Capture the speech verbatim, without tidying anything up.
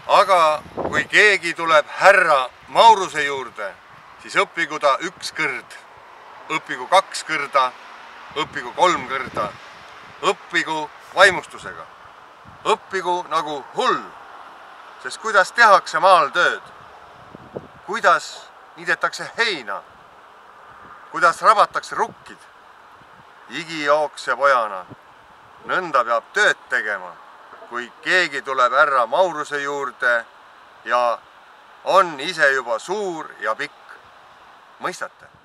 aga kui keegi tuleb härra Mauruse juurde, siis õppigu ta üks kõrd, õppigu kaks kõrda, õppigu kolm kõrda, õppigu vaimustusega, õppigu nagu hull, sest kuidas tehakse maal tööd, kuidas niidetakse heina, kuidas rabatakse rukkid, igijookse pojana, nõnda peab tööd tegema, kui keegi tuleb härra Mauruse juurde ja on ise juba suur ja pikk. Mõistate?